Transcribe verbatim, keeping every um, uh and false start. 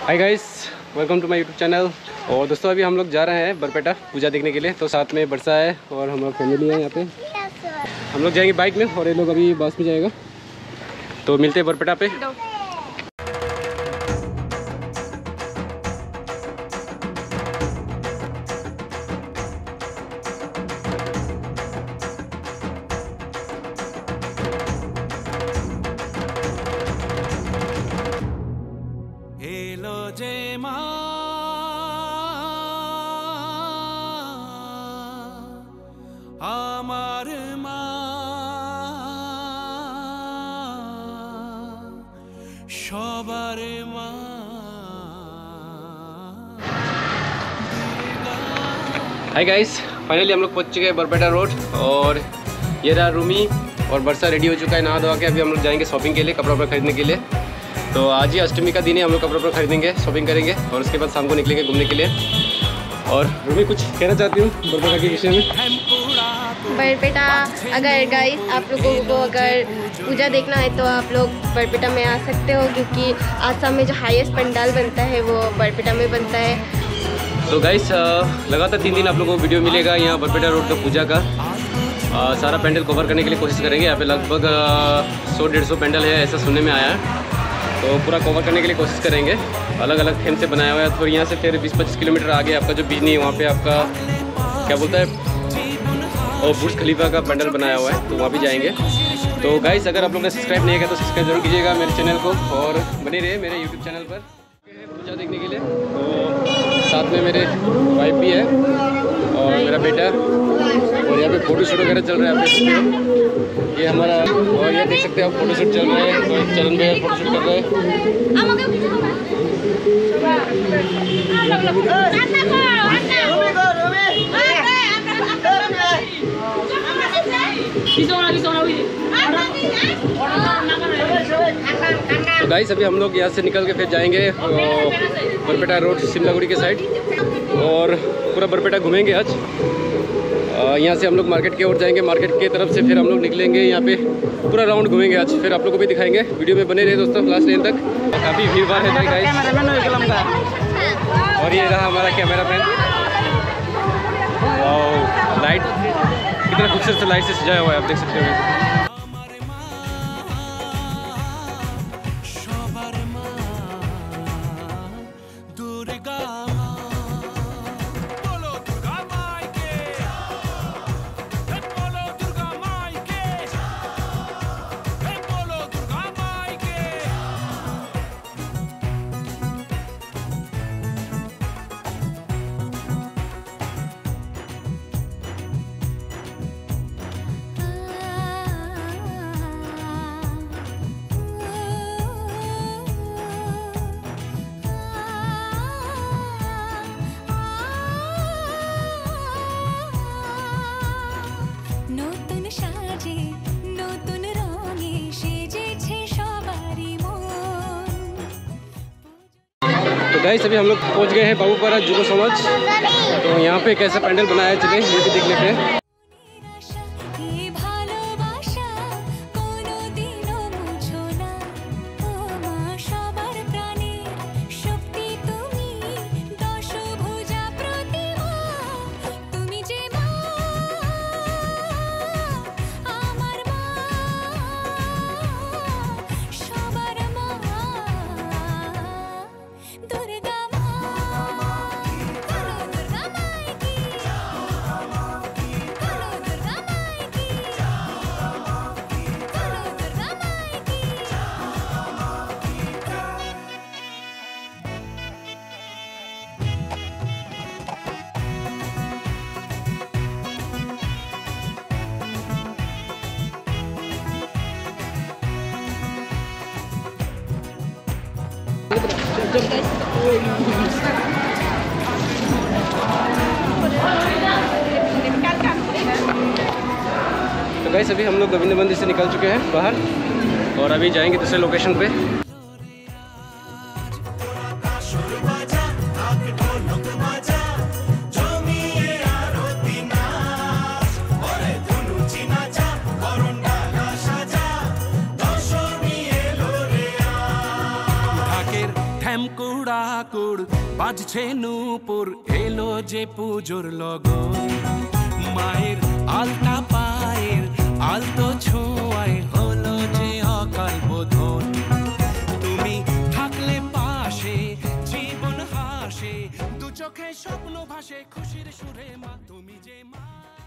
Hi guys, welcome to my YouTube channel. और दोस्तों अभी हम लोग जा रहे हैं बरपेटा पूजा देखने के लिए। तो साथ में बरसा है और हम लोग फैमिली है यहाँ पे। हम लोग जाएंगे बाइक में और ये लोग अभी बस में जाएगा। तो मिलते हैं बरपेटा पे। আমার মা সবার মা। हाय गाइस, फाइनली हम लोग पहुंच चुके हैं बरपेटा रोड। और ये रहा रूमी और बरसा रेडी हो चुका है नहा धोवा के। अभी हम लोग जाएंगे शॉपिंग के लिए, कपड़ा वपड़ा खरीदने के लिए। तो आज ही अष्टमी का दिन है, हम लोग कपड़ा वपड़ा खरीदेंगे, शॉपिंग करेंगे और उसके बाद शाम को निकलेंगे घूमने के लिए। और रूमी कुछ कहना चाहती हूँ बरपेटा के विषय में? बरपेटा अगर गाइस आप लोगों को अगर पूजा देखना है तो आप लोग बरपेटा में आ सकते हो, क्योंकि आसाम में जो हाईएस्ट पंडाल बनता है वो बरपेटा में बनता है। तो गाइस लगातार तीन दिन आप लोगों को वीडियो मिलेगा यहाँ बरपेटा रोड का पूजा का। आ, सारा पैंडल कवर करने के लिए कोशिश करेंगे। यहाँ पे लगभग सौ डेढ़ सौ पैंडल है ऐसा सुनने में आया है। तो पूरा कवर करने के लिए कोशिश करेंगे। अलग अलग थीम से बनाया हुआ है। तो यहाँ से फिर बीस पच्चीस किलोमीटर आगे आपका जो बिजनी वहाँ पे आपका क्या बोलता है और बुर्ज खलीफा का पंडाल बनाया हुआ है, तो वहाँ भी जाएंगे। तो गाइस अगर आप लोग ने सब्सक्राइब नहीं किया तो सब्सक्राइब जरूर कीजिएगा मेरे चैनल को और बने रहिए मेरे यूट्यूब चैनल पर पूजा देखने के लिए। तो साथ में मेरे वाइफ भी है और मेरा बेटा। और यहाँ पे फोटो शूट वगैरह चल रहा है, आप देख सकते हो ये हमारा। और ये देख सकते हो आप फोटो शूट चल रहा है। तो चरण भैया फोटो शूट कर रहे हैं। तो गाइस अभी हम लोग यहाँ से निकल के फिर जाएंगे बरपेटा रोड शिमलागुड़ी के साइड और पूरा बरपेटा घूमेंगे आज। यहाँ से हम लोग मार्केट की ओर जाएंगे, मार्केट की तरफ से फिर हम लोग निकलेंगे, यहाँ पे पूरा राउंड घूमेंगे आज। फिर आप लोग को भी दिखाएंगे, वीडियो में बने रहे दोस्तों लास्ट एंड तक। काफ़ी भीड़ भाड़ है गाइस। और ये रहा हमारा कैमरा मैन। और लाइट कितना खूबसूरत से लाइट से सजाया हुआ है, आप देख सकते हो। तो गाइस अभी हम लोग पहुंच गए हैं बाबूपारा जुगो समाज। तो यहाँ पे कैसा पैंडल बनाया है, चलिए ये भी देख लेते हैं। तो गाइस अभी हम लोग गोविंद मंदिर से निकल चुके हैं बाहर और अभी जाएंगे दूसरे लोकेशन पे। हमको কুড়াকুড় বাজছে নূপুর, এলো যে পুজোর লগন। মায়ের আলতা পায়ের আলতো ছোঁয়ায় হলো যে অকাল বোধন। তুমি থাকলে পাশে জীবন হাসে, দু চোখে স্বপ্ন ভাসে খুশির সুরে মা, তুমি যে মা।